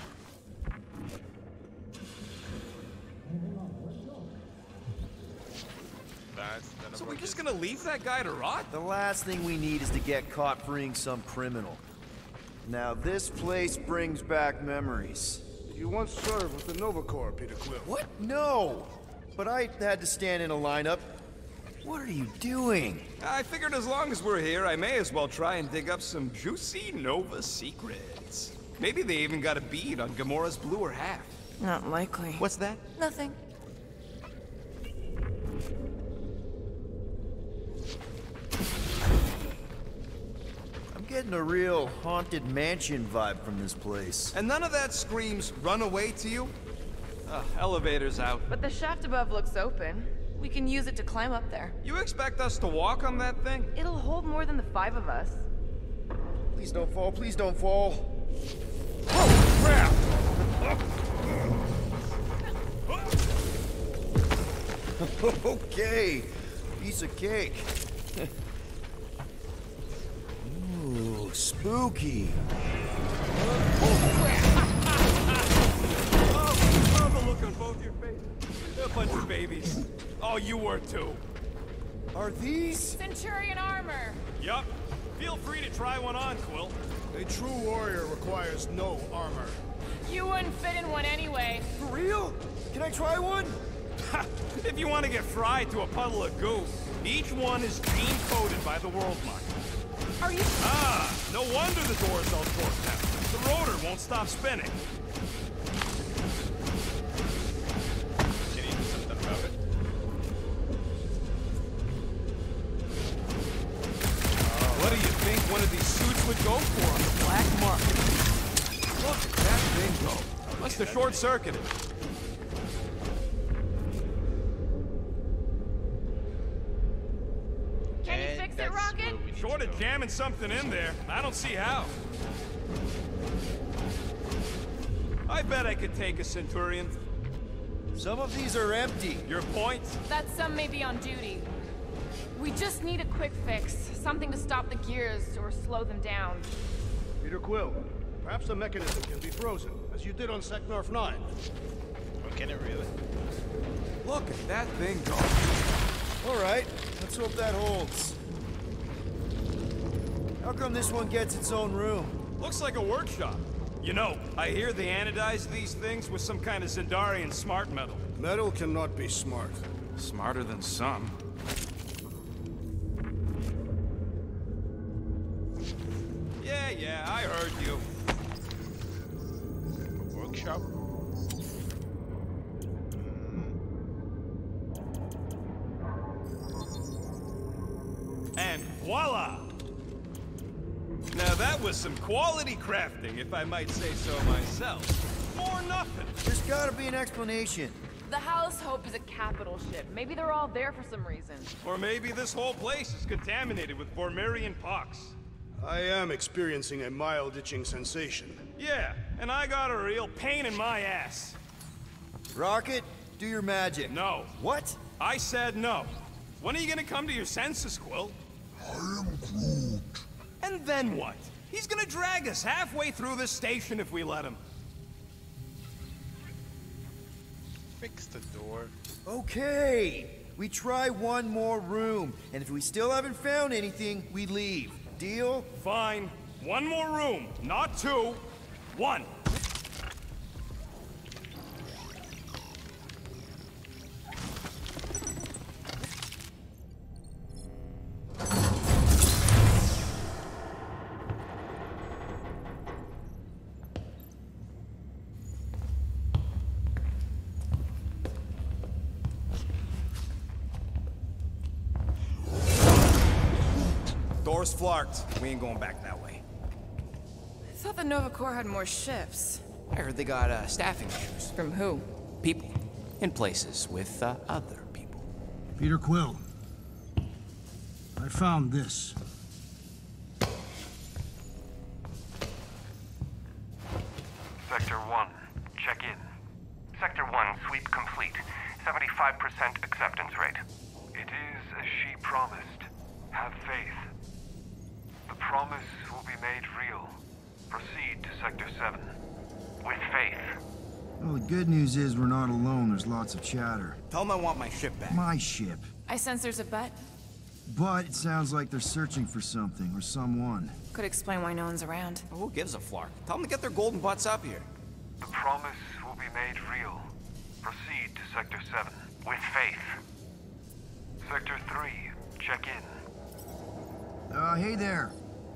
That's none of So our we're just business. gonna leave that guy to rot? The last thing we need is to get caught freeing some criminal. Now, this place brings back memories. Did you once serve with the Nova Corps, Peter Quill? What? No! But I had to stand in a lineup. What are you doing? I figured as long as we're here, I may as well try and dig up some juicy Nova secrets. Maybe they even got a bead on Gamora's bluer half. Not likely. What's that? Nothing. I'm getting a real haunted mansion vibe from this place. And none of that screams run away to you? Uh, elevator's out. But the shaft above looks open. We can use it to climb up there. You expect us to walk on that thing? It'll hold more than the five of us. Please don't fall, please don't fall. Oh, crap! Okay, piece of cake. Ooh, spooky. Oh, love the look on both your faces. A bunch of babies. Oh, you were too. Are these? Centurion armor. Yup. Feel free to try one on, Quill. A true warrior requires no armor. You wouldn't fit in one anyway. For real? Can I try one? If you want to get fried to a puddle of goo, each one is gene-coded by the World Mark. Are you? Ah, no wonder the doors don't torque now. The rotor won't stop spinning. Can you do something about it? What do you think one of these suits would go for on the black market? Look at that thing go. Must have short-circuited. Can you And fix it, that's Rocket? where we need Short to of go. jamming something in there. I don't see how. I bet I could take a Centurion. Some of these are empty. Your point? That some may be on duty. We just need a quick fix. Something to stop the gears or slow them down. Peter Quill, perhaps the mechanism can be frozen, as you did on Seknarf nine. Oh, can it really? Look at that thing go. All right, let's hope that holds. How come this one gets its own room? Looks like a workshop. You know, I hear they anodize these things with some kind of Zendarian smart metal. Metal cannot be smart. Smarter than some. Yeah, yeah, I heard you. A workshop? And voila! Now that was some quality crafting, if I might say so myself. More nothing. This gotta be an explanation. The House Hope is a capital ship. Maybe they're all there for some reason. Or maybe this whole place is contaminated with Vormirian pox. I am experiencing a mild itching sensation. Yeah, and I got a real pain in my ass. Rocket, do your magic. No. What? I said no. When are you gonna come to your senses, Quill? I am Groot. And then what? He's gonna drag us halfway through this station if we let him. Fix the door. Okay. We try one more room, and if we still haven't found anything, we leave. Deal? Fine. One more room, not two. One. Door's flarked. We ain't going back that way. I thought the Nova Corps had more ships. I heard they got uh, staffing issues. From who? People. In places with uh, other people. Peter Quill. I found this. Sector one, check in. Sector one, sweep complete. seventy-five percent acceptance rate. It is as she promised. Have faith. The promise will be made real. Proceed to Sector seven. With faith. Well, the good news is we're not alone. There's lots of chatter. Tell them I want my ship back. My ship. I sense there's a bet. But it sounds like they're searching for something or someone. Could explain why no one's around. Well, who gives a flark? Tell them to get their golden butts up here. The promise will be made real. Proceed to Sector seven. With faith. Sector three, check in. Uh, hey there.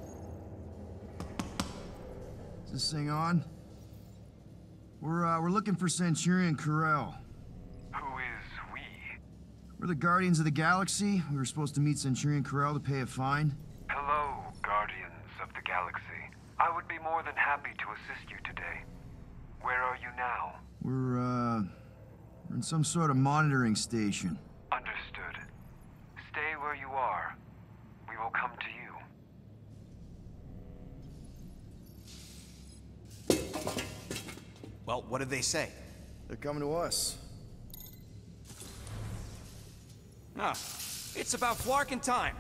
Is this thing on? We're, uh, we're looking for Centurion Ko-Rel. Who is we? We're the Guardians of the Galaxy. We were supposed to meet Centurion Ko-Rel to pay a fine. Hello, Guardians of the Galaxy. I would be more than happy to assist you today. Where are you now? We're, uh... we're in some sort of monitoring station. Understood. Stay where you are. We will come to you. Well, what did they say? They're coming to us. Ah, it's about flarking time.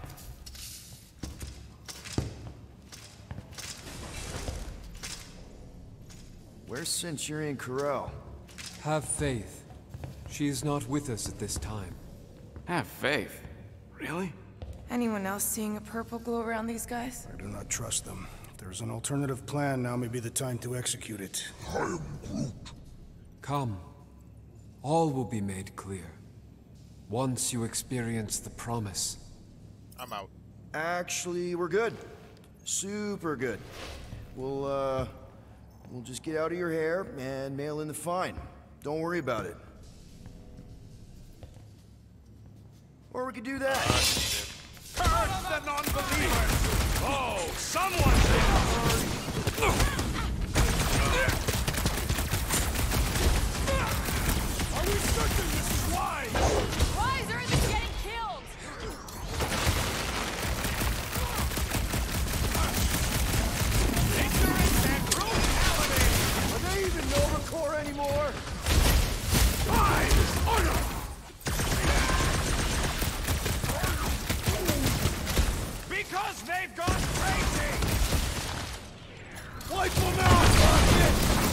Where's Centurion Ko-Rel? Have faith. She is not with us at this time. Have faith? Really? Anyone else seeing a purple glow around these guys? I do not trust them. If there's an alternative plan, now may be the time to execute it. I am Groot. Come. All will be made clear. Once you experience the promise. I'm out. Actually, we're good. Super good. We'll, uh... we'll just get out of your hair and mail in the fine. Don't worry about it. Or we could do that. Curse the non-believers! Oh, someone did! Are we certain this is wise? Wise or is it getting killed? Ignorance and brutality! Are they even Nova Corps anymore? Wise! Honor! Because they've gone crazy! Wipe them out, Rocket!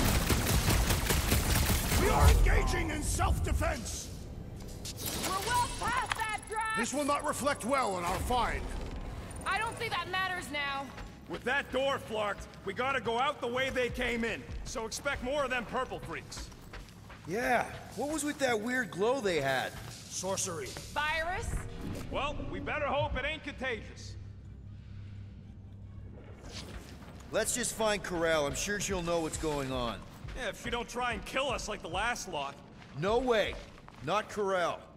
We are engaging in self-defense! We're well past that, Drax! This will not reflect well on our find. I don't think that matters now. With that door flarked, we gotta go out the way they came in. So expect more of them purple freaks. Yeah, what was with that weird glow they had? Sorcery. Virus? Well, we better hope it ain't contagious. Let's just find Ko-Rel. I'm sure she'll know what's going on. Yeah, if she don't try and kill us like the last lot. No way. Not Ko-Rel.